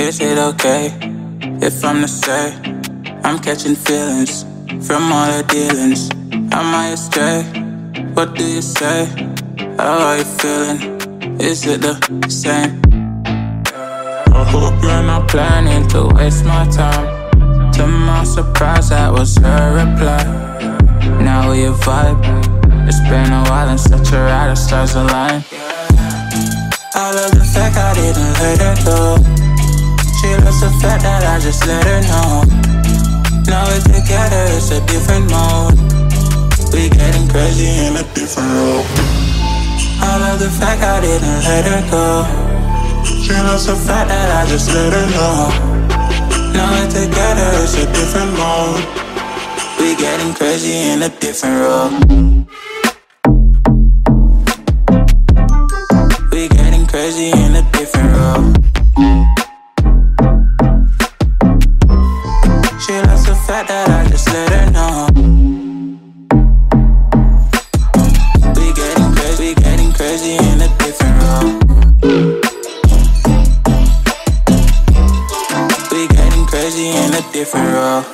Is it okay if I'm to say I'm catching feelings from all the dealings? Am I astray? What do you say? How are you feeling? Is it the same? I hope you're not planning to waste my time. To my surprise, that was her reply. Now we vibe. It's been a while and such a ride, the stars align. I love the fact I didn't let her go. She loves the fact that I just let her know. Now we're together, it's a different mode. We getting crazy in a different role. I love the fact I didn't let her go. She loves the fact that I just let her know. Now we're together, it's a different mode. We getting crazy in a different role. We getting crazy in a different role. She loves the fact that I just let her know. We getting crazy in a different role. We getting crazy in a different role.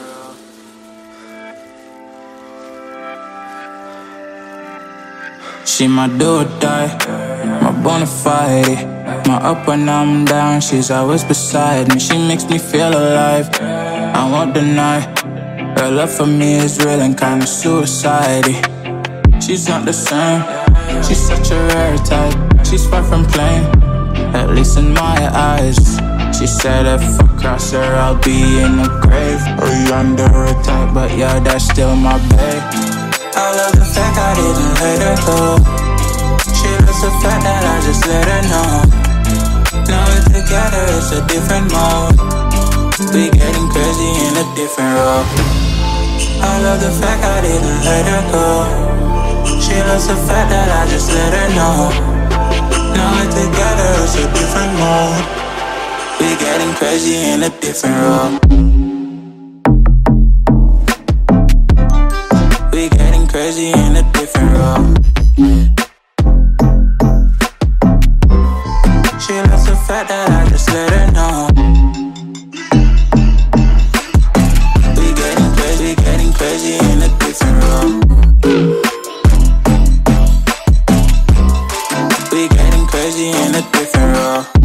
She my do or die, my bona fide. My up when I'm down, she's always beside me. She makes me feel alive, I won't deny. Her love for me is real and kinda suicide-y. She's not the same, she's such a rare type. She's far from plain, at least in my eyes. She said if I cross her, I'll be in the grave or under her type, but yeah, that's still my babe. I love the fact I didn't let her go. She loves the fact that I just let her know. Now we're together, it's a different mode. We getting crazy in a different role. I love the fact I didn't let her go. She loves the fact that I just let her know. Now we're together, it's a different mode. We getting crazy in a different role. We getting crazy in a different role. She loves the fact that I just let her know. We getting crazy in a different role. We getting crazy in a different role.